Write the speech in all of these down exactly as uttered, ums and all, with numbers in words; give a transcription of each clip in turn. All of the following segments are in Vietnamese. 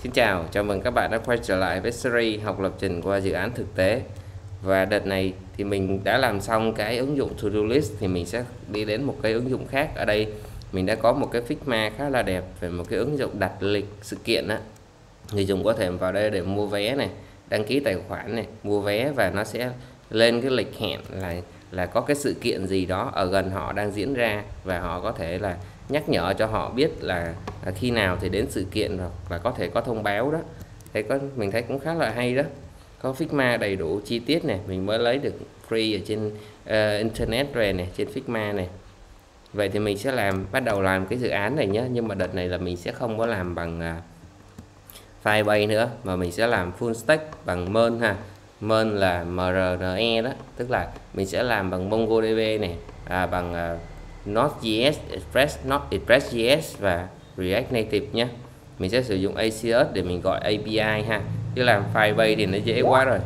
Xin chào, chào mừng các bạn đã quay trở lại với series học lập trình qua dự án thực tế. Và đợt này thì mình đã làm xong cái ứng dụng To-do list thì mình sẽ đi đến một cái ứng dụng khác. Ở đây mình đã có một cái Figma khá là đẹp về một cái ứng dụng đặt lịch sự kiện á. Người dùng có thể vào đây để mua vé này, đăng ký tài khoản này, mua vé và nó sẽ lên cái lịch hẹn là là có cái sự kiện gì đó ở gần họ đang diễn ra, và họ có thể là nhắc nhở cho họ biết là, là khi nào thì đến sự kiện, hoặc là có thể có thông báo đó. Thế có mình thấy cũng khá là hay đó. Có Figma đầy đủ chi tiết này, mình mới lấy được free ở trên uh, internet rồi này, trên Figma này. Vậy thì mình sẽ làm bắt đầu làm cái dự án này nhé, nhưng mà đợt này là mình sẽ không có làm bằng uh, Firebase nữa, mà mình sẽ làm full stack bằng Mơn ha. Mơn là em rờ en e đó, tức là mình sẽ làm bằng MongoDB này, à, bằng uh, Node.js, Express, Node Express.js và React Native nhé. Mình sẽ sử dụng a xê ét để mình gọi a pê i ha, chứ làm Firebase thì nó dễ quá rồi.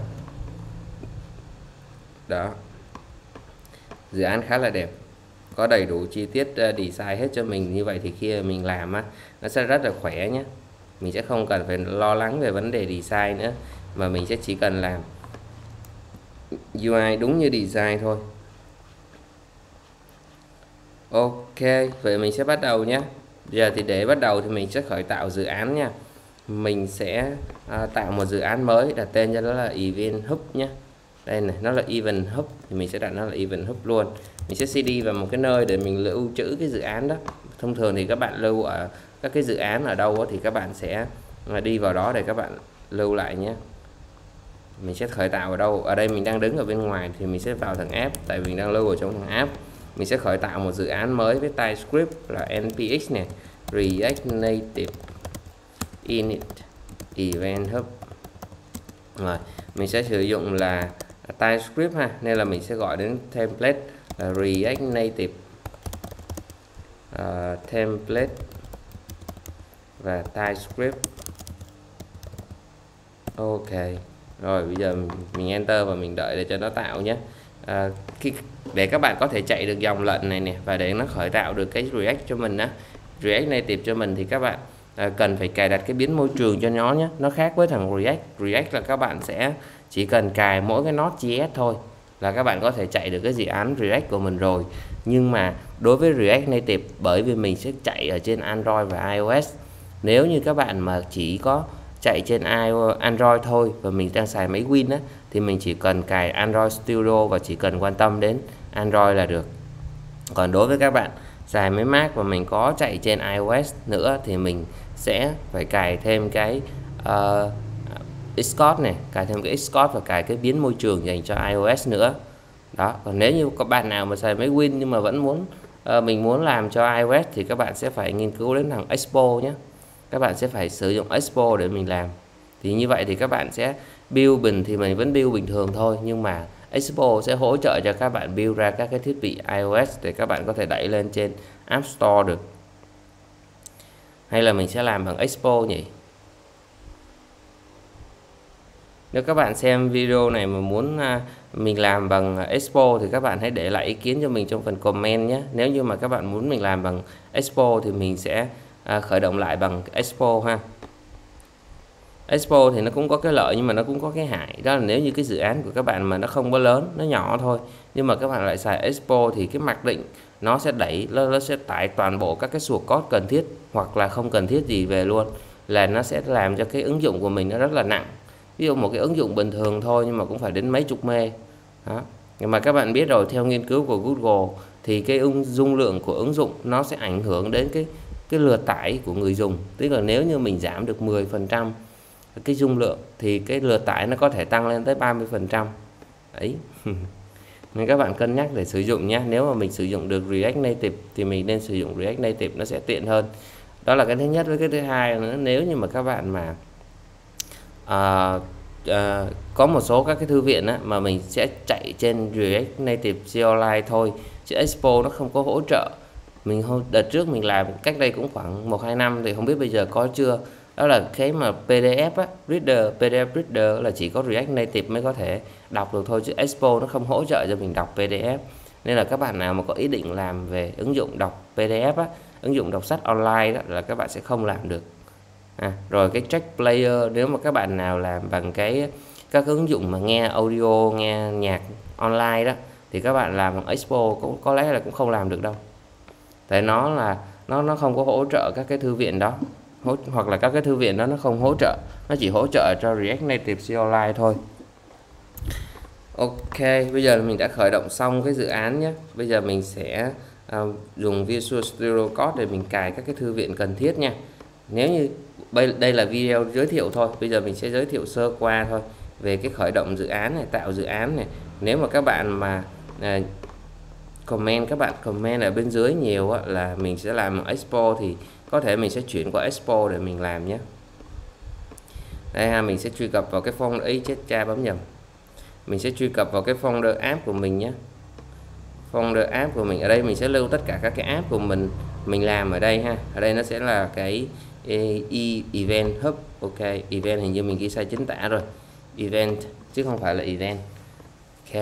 Đó, dự án khá là đẹp, có đầy đủ chi tiết uh, design hết cho mình. Như vậy thì khi mình làm á, nó sẽ rất là khỏe nhé. Mình sẽ không cần phải lo lắng về vấn đề design nữa, mà mình sẽ chỉ cần làm u i đúng như design thôi. Ok, vậy mình sẽ bắt đầu nhé. Giờ thì để bắt đầu thì mình sẽ khởi tạo dự án nha. Mình sẽ à, tạo một dự án mới, đặt tên cho nó là Event Hub nhé. Đây này, nó là Event Hub thì mình sẽ đặt nó là Event Hub luôn. Mình sẽ cd vào một cái nơi để mình lưu trữ cái dự án đó. Thông thường thì các bạn lưu ở các cái dự án ở đâu thì các bạn sẽ đi vào đó để các bạn lưu lại nhé. Mình sẽ khởi tạo ở đâu? Ở đây mình đang đứng ở bên ngoài thì mình sẽ vào thằng app, tại vì mình đang lưu ở trong thằng app. Mình sẽ khởi tạo một dự án mới với TypeScript là npx này, React Native init event hub. Rồi, mình sẽ sử dụng là TypeScript ha, nên là mình sẽ gọi đến template là React Native uh, template và TypeScript. Ok. Rồi bây giờ mình enter và mình đợi để cho nó tạo nhé. À, khi, để các bạn có thể chạy được dòng lệnh này nè, và để nó khởi tạo được cái React cho mình á, React Native cho mình, thì các bạn à, cần phải cài đặt cái biến môi trường cho nó nhé. Nó khác với thằng React. React là các bạn sẽ chỉ cần cài mỗi cái Node.js thôi là các bạn có thể chạy được cái dự án React của mình rồi. Nhưng mà đối với React Native, bởi vì mình sẽ chạy ở trên Android và iOS, nếu như các bạn mà chỉ có chạy trên Android thôi và mình đang xài máy Win á, thì mình chỉ cần cài Android Studio và chỉ cần quan tâm đến Android là được. Còn đối với các bạn xài máy Mac và mình có chạy trên iOS nữa thì mình sẽ phải cài thêm cái uh, Xcode này, cài thêm cái Xcode và cài cái biến môi trường dành cho iOS nữa. Đó, còn nếu như các bạn nào mà xài máy Win nhưng mà vẫn muốn uh, mình muốn làm cho iOS thì các bạn sẽ phải nghiên cứu đến thằng Expo nhé. Các bạn sẽ phải sử dụng Expo để mình làm. Thì như vậy thì các bạn sẽ build bình thì mình vẫn build bình thường thôi, nhưng mà Expo sẽ hỗ trợ cho các bạn build ra các cái thiết bị iOS để các bạn có thể đẩy lên trên App Store được. Hay là mình sẽ làm bằng Expo nhỉ? Nếu các bạn xem video này mà muốn mình làm bằng Expo thì các bạn hãy để lại ý kiến cho mình trong phần comment nhé. Nếu như mà các bạn muốn mình làm bằng Expo thì mình sẽ À, khởi động lại bằng Expo ha. Expo thì nó cũng có cái lợi nhưng mà nó cũng có cái hại, đó là nếu như cái dự án của các bạn mà nó không có lớn, nó nhỏ thôi, nhưng mà các bạn lại xài Expo thì cái mặc định nó sẽ đẩy nó, nó sẽ tải toàn bộ các cái source code cần thiết hoặc là không cần thiết gì về luôn, là nó sẽ làm cho cái ứng dụng của mình nó rất là nặng. Ví dụ một cái ứng dụng bình thường thôi nhưng mà cũng phải đến mấy chục mê đó. Nhưng mà các bạn biết rồi, theo nghiên cứu của Google thì cái ứng dung lượng của ứng dụng nó sẽ ảnh hưởng đến cái cái lượt tải của người dùng. Tức là nếu như mình giảm được mười phần trăm cái dung lượng thì cái lượt tải nó có thể tăng lên tới ba mươi phần trăm ấy. Nên các bạn cân nhắc để sử dụng nhé. Nếu mà mình sử dụng được React Native thì mình nên sử dụng React Native, nó sẽ tiện hơn. Đó là cái thứ nhất. Với cái thứ hai nữa, nếu như mà các bạn mà à, à, có một số các cái thư viện á, mà mình sẽ chạy trên React Native xê lờ i thôi, chứ Expo nó không có hỗ trợ. Mình đợt trước mình làm cách đây cũng khoảng một hai năm thì không biết bây giờ có chưa. Đó là cái mà pê đê ép á, reader, pê đê ép reader là chỉ có React Native mới có thể đọc được thôi, chứ Expo nó không hỗ trợ cho mình đọc pê đê ép. Nên là các bạn nào mà có ý định làm về ứng dụng đọc pê đê ép á, ứng dụng đọc sách online đó, là các bạn sẽ không làm được. à, rồi cái track player, nếu mà các bạn nào làm bằng cái các ứng dụng mà nghe audio, nghe nhạc online đó, thì các bạn làm bằng Expo cũng có lẽ là cũng không làm được đâu, tại nó là nó nó không có hỗ trợ các cái thư viện đó, hỗ, hoặc là các cái thư viện đó nó không hỗ trợ, nó chỉ hỗ trợ cho React Native xê Online thôi. Ok, bây giờ mình đã khởi động xong cái dự án nhé. Bây giờ mình sẽ uh, dùng Visual Studio Code để mình cài các cái thư viện cần thiết nha. Nếu như đây là video giới thiệu thôi, bây giờ mình sẽ giới thiệu sơ qua thôi về cái khởi động dự án này, tạo dự án này. Nếu mà các bạn mà uh, comment, các bạn comment ở bên dưới nhiều á, là mình sẽ làm Expo, thì có thể mình sẽ chuyển qua Expo để mình làm nhé. Đây ha, mình sẽ truy cập vào cái folder ấy, chết cha bấm nhầm. Mình sẽ truy cập vào cái folder app của mình nhé. Folder app của mình, ở đây mình sẽ lưu tất cả các cái app của mình mình làm ở đây ha. Ở đây nó sẽ là cái e, event hub. Ok, event hình như mình ghi sai chính tả rồi, event chứ không phải là event. Ok,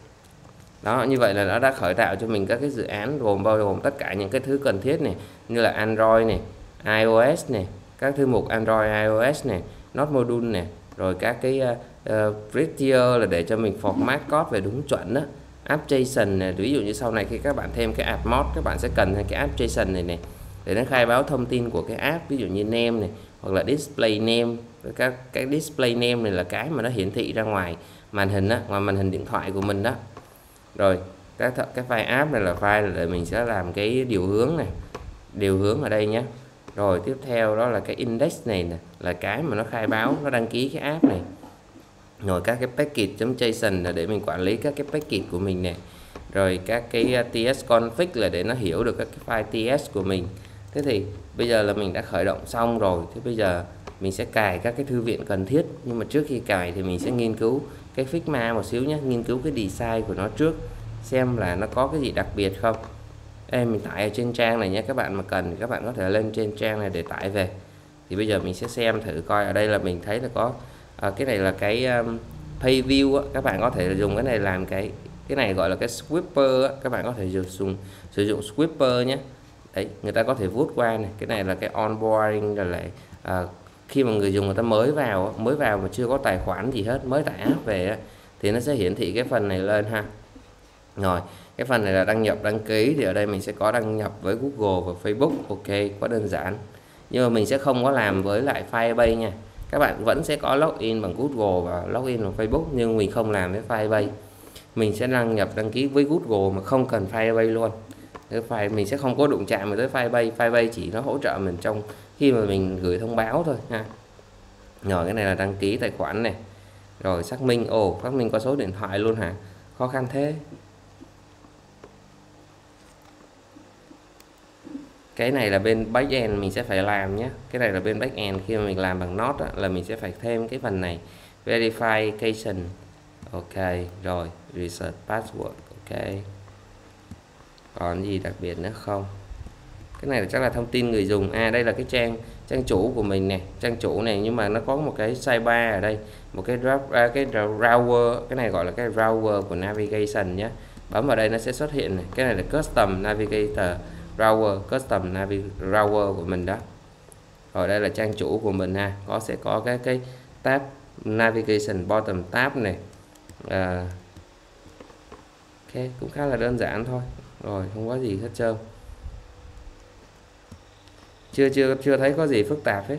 đó, như vậy là nó đã khởi tạo cho mình các cái dự án gồm bao gồm tất cả những cái thứ cần thiết này, như là Android này, iOS này, các thư mục Android, iOS này, Node module này, rồi các cái uh, prettier là để cho mình format code về đúng chuẩn đó, app JSON này, ví dụ như sau này khi các bạn thêm cái app mod, các bạn sẽ cần cái app JSON này này để nó khai báo thông tin của cái app, ví dụ như name này, hoặc là display name. Các cái display name này là cái mà nó hiển thị ra ngoài màn hình đó, ngoài màn hình điện thoại của mình đó. Rồi cái cái file app này là file để mình sẽ làm cái điều hướng này, điều hướng ở đây nhé. Rồi tiếp theo đó là cái index này nè, là cái mà nó khai báo, nó đăng ký cái app này. Rồi các cái package.json là để mình quản lý các cái package của mình nè. Rồi các cái tsconfig là để nó hiểu được các cái file ts của mình. Thế thì bây giờ là mình đã khởi động xong rồi. Thế bây giờ mình sẽ cài các cái thư viện cần thiết. Nhưng mà trước khi cài thì mình sẽ nghiên cứu cái Figma một xíu nhé, nghiên cứu cái design của nó trước, xem là nó có cái gì đặc biệt không. Em mình tải ở trên trang này nhé, các bạn mà cần các bạn có thể lên trên trang này để tải về. Thì bây giờ mình sẽ xem thử coi. Ở đây là mình thấy là có à, cái này là cái um, pay view á. Các bạn có thể dùng cái này làm cái cái này gọi là cái sweeper á. Các bạn có thể dùng sử dụng sweeper nhé. Đấy, người ta có thể vuốt qua này. Cái này là cái onboarding, là lại à, khi mà người dùng người ta mới vào mới vào mà chưa có tài khoản gì hết, mới tải app về á, thì nó sẽ hiển thị cái phần này lên ha. Rồi cái phần này là đăng nhập đăng ký, thì ở đây mình sẽ có đăng nhập với Google và Facebook. Ok, quá đơn giản. Nhưng mà mình sẽ không có làm với lại Firebase nha. Các bạn vẫn sẽ có login bằng Google và login bằng Facebook, nhưng mình không làm với Firebase. Mình sẽ đăng nhập đăng ký với Google mà không cần Firebase luôn. Cái mình sẽ không có đụng chạm tới Firebase. Firebase chỉ nó hỗ trợ mình trong khi mà mình gửi thông báo thôi ha. Rồi cái này là đăng ký tài khoản này. Rồi xác minh, ồ xác minh qua số điện thoại luôn hả? Khó khăn thế. Cái này là bên backend mình sẽ phải làm nhé. Cái này là bên backend, khi mà mình làm bằng Node á, là mình sẽ phải thêm cái phần này, verification. Ok, rồi reset password. Ok, còn gì đặc biệt nữa không? Cái này là chắc là thông tin người dùng. À đây là cái trang trang chủ của mình nè, trang chủ này, nhưng mà nó có một cái sidebar ở đây, một cái à, cái browser, cái này gọi là cái browser của navigation nhé. Bấm vào đây nó sẽ xuất hiện này. Cái này là custom navigator browser, custom navigator browser của mình đó. Rồi đây là trang chủ của mình ha, có sẽ có cái cái tab navigation bottom tab này. À, ok, cũng khá là đơn giản thôi. Rồi không có gì hết trơn. Chưa chưa chưa thấy có gì phức tạp hết.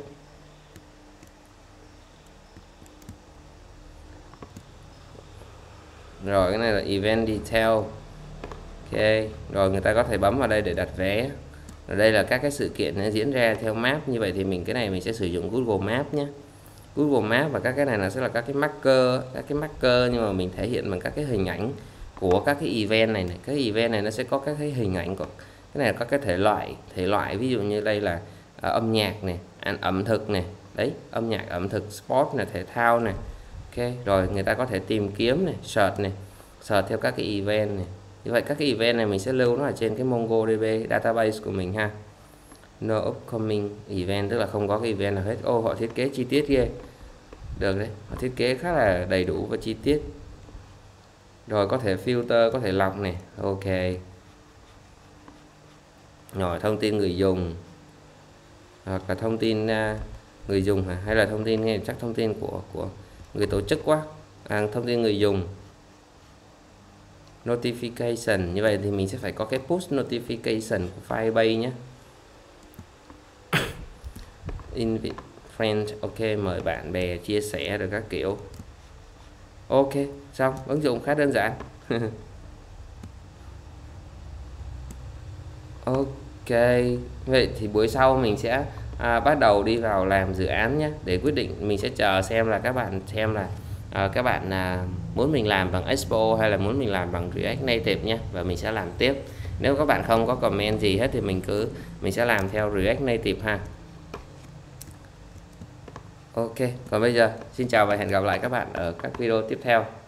Rồi cái này là event detail. Ok, rồi người ta có thể bấm vào đây để đặt vé. Ở đây là các cái sự kiện nó diễn ra theo map, như vậy thì mình cái này mình sẽ sử dụng Google Maps nhé. Google Maps, và các cái này là sẽ là các cái marker, các cái marker nhưng mà mình thể hiện bằng các cái hình ảnh của các cái event này này. Các event này nó sẽ có các cái hình ảnh của cái này, có cái thể loại, thể loại ví dụ như đây là à, âm nhạc này, ẩm thực này, đấy, âm nhạc, ẩm thực, sport này, thể thao này. Ok, rồi người ta có thể tìm kiếm này, search này, search theo các cái event này. Như vậy các cái event này mình sẽ lưu nó ở trên cái MongoDB database của mình ha. No upcoming event, tức là không có cái event nào hết. Ô, họ thiết kế chi tiết ghê. Được đấy, họ thiết kế khá là đầy đủ và chi tiết. Rồi có thể filter, có thể lọc này. Ok. Rồi thông tin người dùng, hoặc là thông tin uh, người dùng hả? Hay là thông tin hay chắc thông tin của của người tổ chức quá. À, thông tin người dùng notification, như vậy thì mình sẽ phải có cái push notification của Firebase nhé. Invite friend, ok, mời bạn bè chia sẻ được các kiểu. Ok, xong, ứng dụng khá đơn giản. Ok, vậy thì buổi sau mình sẽ à, bắt đầu đi vào làm dự án nhé, để quyết định. Mình sẽ chờ xem là các bạn xem là à, các bạn à, muốn mình làm bằng Expo hay là muốn mình làm bằng React Native nhé, và mình sẽ làm tiếp. Nếu các bạn không có comment gì hết thì mình cứ mình sẽ làm theo React Native ha. Ok, còn bây giờ xin chào và hẹn gặp lại các bạn ở các video tiếp theo.